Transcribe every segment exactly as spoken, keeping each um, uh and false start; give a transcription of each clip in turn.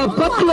قتل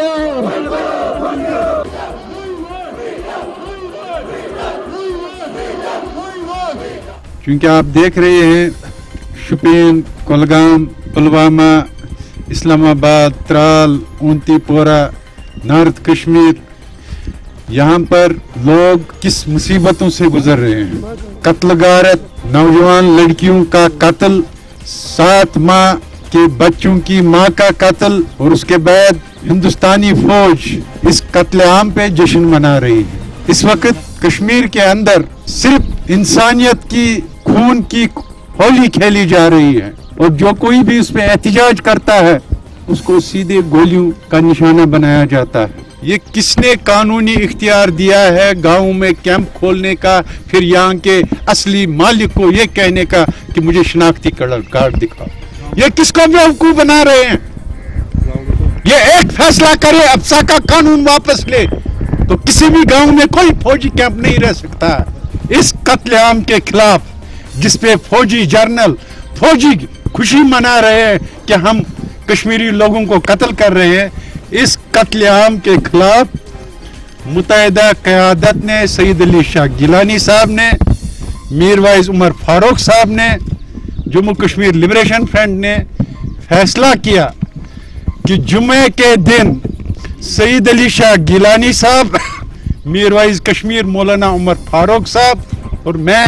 چونکہ آپ دیکھ رہے ہیں شپین، کولگام، پلوامہ، اسلام آباد، ترال، اونتی پورہ، نارتھ کشمیر، یہاں پر لوگ کس مصیبتوں سے گزر رہے ہیں. قتل غارت، نوجوان لڑکیوں کا قتل، سات ماہ کے بچوں کی ماں کا قتل، اور اس کے بعد ہندوستانی فوج اس قتل عام پہ جشن منا رہی ہے. اس وقت کشمیر کے اندر صرف انسانیت کی خون کی ہولی کھیلی جا رہی ہے، اور جو کوئی بھی اس پہ احتجاج کرتا ہے اس کو سیدھے گولیوں کا نشانہ بنایا جاتا ہے. یہ کس نے قانونی اختیار دیا ہے گاؤں میں کیمپ کھولنے کا، پھر یہاں کے اصلی مالک کو یہ کہنے کا کہ مجھے شناختی کارڈ دکھاؤ؟ یہ کس کو بیوقوف بنا رہے ہیں؟ یہ ایک فیصلہ کرے، افسا کا قانون واپس لے تو کسی بھی گاؤں میں کوئی فوجی کیمپ نہیں رہ سکتا. اس قتل عام کے خلاف جس پہ فوجی جرنل فوجی خوشی منا رہے ہیں کہ ہم کشمیری لوگوں کو قتل کر رہے ہیں، اس قتل عام کے خلاف متحدہ قیادت نے، سعید علی شاہ گیلانی صاحب نے، میر وائز عمر فاروق صاحب نے، جموں کشمیر لبریشن فرنٹ نے فیصلہ کیا کہ جمعے کے دن سعید علی شاہ گیلانی صاحب، میر وائز کشمیر مولانا عمر فاروق صاحب اور میں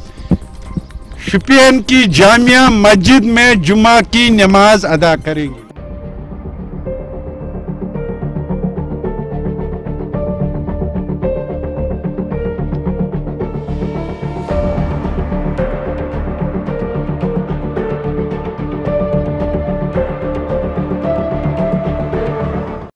شپین کی جامعہ مسجد میں جمعہ کی نماز ادا کریں گے.